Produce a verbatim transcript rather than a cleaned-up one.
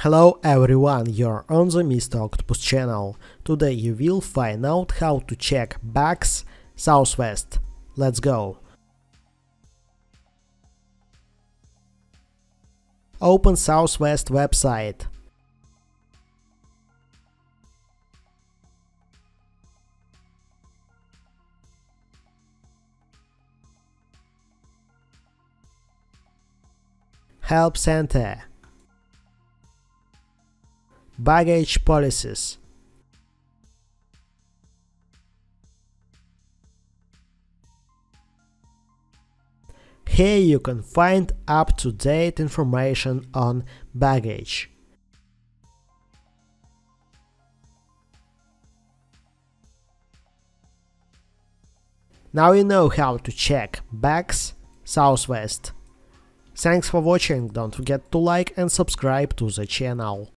Hello everyone, you're on the Mister Octopus channel. Today you will find out how to check bags Southwest. Let's go. Open Southwest website. Help Center. Baggage policies. Here you can find up-to-date information on baggage. Now you know how to check bags Southwest. Thanks for watching, don't forget to like and subscribe to the channel.